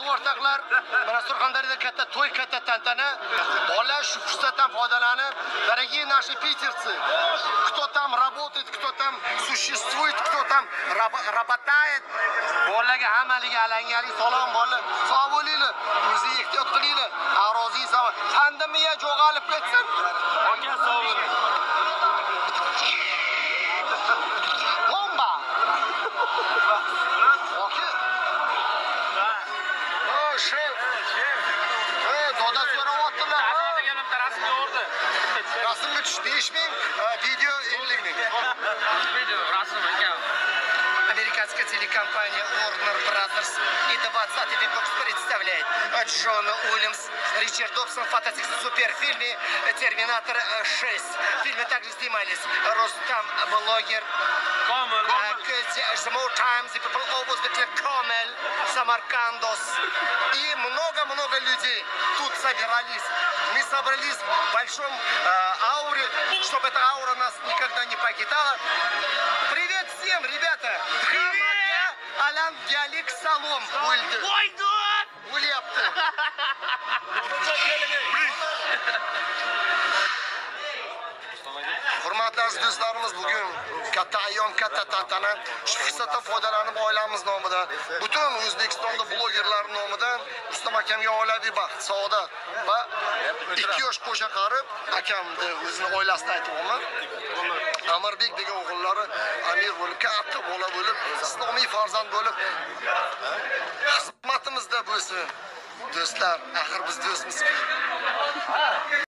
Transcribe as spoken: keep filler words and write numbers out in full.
o'rtoqlar, mana Surxondaryoda katta to'y, katta tantana. Bolalar shu fursatdan foydalanib, дорогие наши питерцы, кто там работает, кто там существует, кто там работает. Bolalarga hammaliga alangali salom bolalar. Sog' bo'linglar, o'zingiz ehtiyot qilinglar. Arozingiz sog'. Pandemiya jo'g'alib ketsin. Aka sog' bo'ling. Bomba. Okey. Oh, shef. Hey, doda so'rayaptilar. Rasmga tush besh ming, video ellik ming. Video, rasm aka. Американская телекомпания Warner Brothers и двадцатый век представляет Джона Уильямс, Ричард Добсон в фантастическом суперфильме «Терминатор шесть». В фильме также снимались Рустам Блогер, The More Times, The People Always Between Комель, Самаркандос и много-много людей тут собирались. Мы собрались в большом э, ауре, чтобы эта аура нас никогда не покидала. Привет всем, ребята! Хамага Алан Гялик Салом Ульды. Уляпты. Hurmatli aziz do'stlarimiz, bugun katta ayyom, katta tantana. Shu fursatdan foydalanib oilamiz nomidan, butun O'zbekistonda blogerlar nomidan Rustam akamga oilaviy baxt, saodat va ikki yosh qo'sha qarib akamni o'zini oilasida aytyapman. Amirbek degan o'g'illari amir bo'lib, katta bola bo'lib, islomiy farzand bo'lib xizmatimizda bo'lsin. Do'stlar, axir biz do'stmiz.